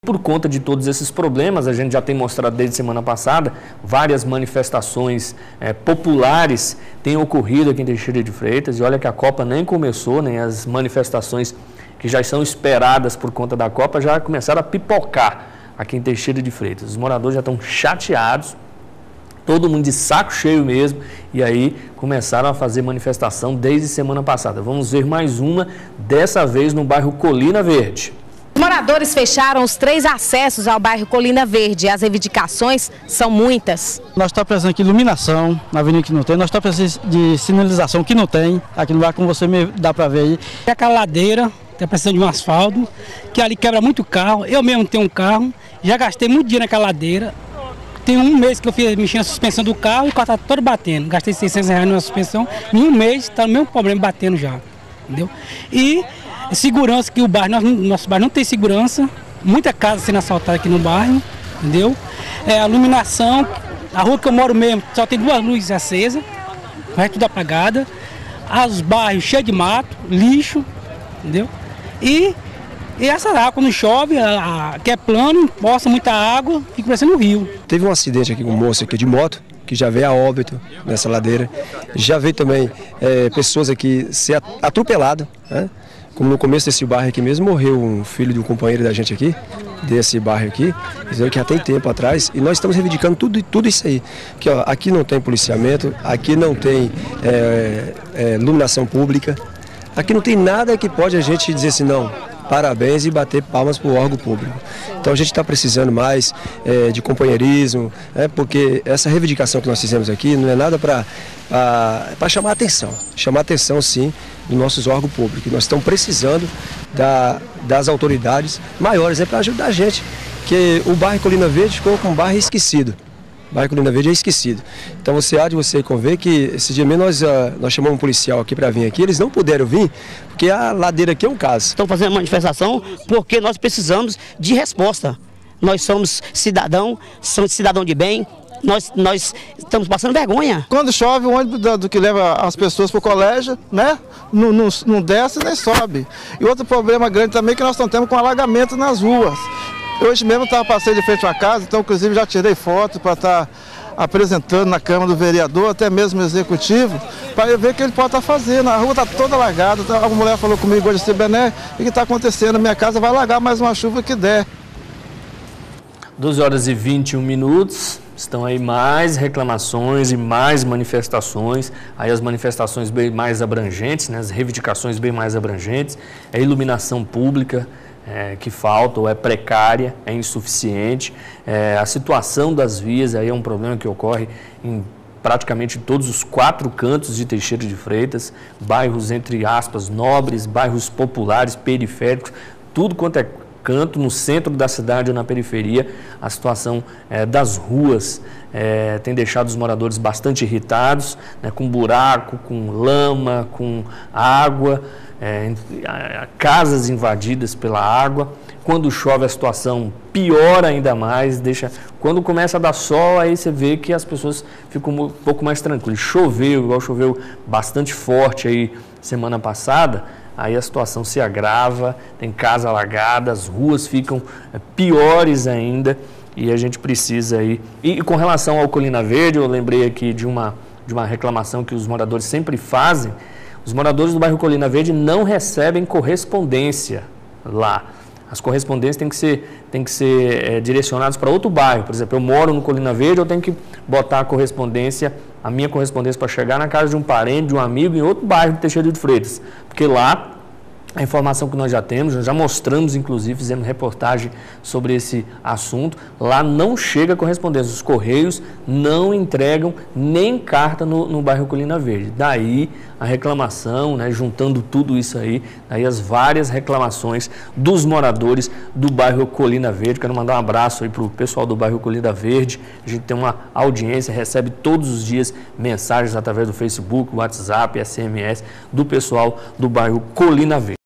Por conta de todos esses problemas, a gente já tem mostrado desde semana passada, várias manifestações populares têm ocorrido aqui em Teixeira de Freitas, e olha que a Copa nem começou, nem as manifestações que já são esperadas por conta da Copa já começaram a pipocar aqui em Teixeira de Freitas. Os moradores já estão chateados, todo mundo de saco cheio mesmo, e aí começaram a fazer manifestação desde semana passada. Vamos ver mais uma, dessa vez no bairro Colina Verde. Os moradores fecharam os 3 acessos ao bairro Colina Verde. As reivindicações são muitas. Nós estamos precisando de iluminação na avenida que não tem, nós estamos precisando de sinalização que não tem, aqui no bairro, como você me dá para ver aí. É aquela ladeira, está precisando de um asfalto, que ali quebra muito carro. Eu mesmo tenho um carro, já gastei muito dinheiro naquela ladeira. Tem um mês que eu fiz mexendo na suspensão do carro e o carro está todo batendo. Gastei R$600 na suspensão, em um mês está o mesmo problema batendo já, entendeu? E segurança, que o bairro, nosso bairro não tem segurança, muita casa sendo assaltada aqui no bairro, entendeu? A iluminação, a rua que eu moro mesmo só tem 2 luzes acesas, o resto tudo apagada, os bairros cheios de mato, lixo, entendeu? E essa água, quando chove, que é plano, poça muita água, fica parecendo um rio. Teve um acidente aqui com um moço aqui de moto, que já veio a óbito nessa ladeira, já veio também pessoas aqui ser atropeladas, né? Como no começo desse bairro aqui mesmo, morreu um filho de um companheiro da gente aqui, desse bairro aqui, que já tem tempo atrás, e nós estamos reivindicando tudo isso aí. Porque, ó, aqui não tem policiamento, aqui não tem iluminação pública, aqui não tem nada que pode a gente dizer assim, não, parabéns e bater palmas para o órgão público. Então a gente está precisando mais de companheirismo, porque essa reivindicação que nós fizemos aqui não é nada para chamar atenção sim dos nossos órgãos públicos. Nós estamos precisando das autoridades maiores para ajudar a gente, que o bairro Colina Verde ficou com um bairro esquecido. O bairro Colina Verde é esquecido. Então você convém que esse dia mesmo nós chamamos um policial aqui para vir aqui, eles não puderam vir, porque a ladeira aqui é um caso. Estão fazendo manifestação porque nós precisamos de resposta. Nós somos cidadão de bem, nós estamos passando vergonha. Quando chove, o ônibus do que leva as pessoas para o colégio, né, não desce nem sobe. E outro problema grande também é que nós estamos tendo com alagamento nas ruas. Hoje mesmo eu passei de frente a uma casa, então inclusive já tirei foto para estar apresentando na Câmara do Vereador, até mesmo no Executivo, para ver o que ele pode estar fazendo. A rua está toda alagada, a mulher falou comigo hoje, Bené, o que está acontecendo? Minha casa vai alagar mais uma chuva que der. 12h21, estão aí mais reclamações e mais manifestações, aí as manifestações bem mais abrangentes, né, as reivindicações bem mais abrangentes, a iluminação pública, que falta ou é precária, é insuficiente. A situação das vias aí é um problema que ocorre em praticamente todos os 4 cantos de Teixeira de Freitas, bairros, entre aspas, nobres, bairros populares, periféricos, tudo quanto é canto, no centro da cidade ou na periferia. A situação das ruas tem deixado os moradores bastante irritados, né, com buraco, com lama, com água, casas invadidas pela água. Quando chove a situação piora ainda mais, quando começa a dar sol, aí você vê que as pessoas ficam um pouco mais tranquilas. Choveu bastante forte aí semana passada, aí a situação se agrava, tem casa alagada, as ruas ficam piores ainda, e a gente precisa aí. E com relação ao Colina Verde, eu lembrei aqui de uma reclamação que os moradores sempre fazem. Os moradores do bairro Colina Verde não recebem correspondência lá. As correspondências têm que ser direcionadas para outro bairro. Por exemplo, eu moro no Colina Verde, eu tenho que botar a minha correspondência para chegar na casa de um parente, de um amigo, em outro bairro de Teixeira de Freitas. Porque lá, a informação que nós já temos, nós já mostramos, inclusive, fizemos reportagem sobre esse assunto, lá não chega correspondência, os Correios não entregam nem carta no bairro Colina Verde. Daí a reclamação, né, juntando tudo isso aí, daí as várias reclamações dos moradores do bairro Colina Verde. Quero mandar um abraço aí para o pessoal do bairro Colina Verde. A gente tem uma audiência, recebe todos os dias mensagens através do Facebook, WhatsApp, SMS, do pessoal do bairro Colina Verde.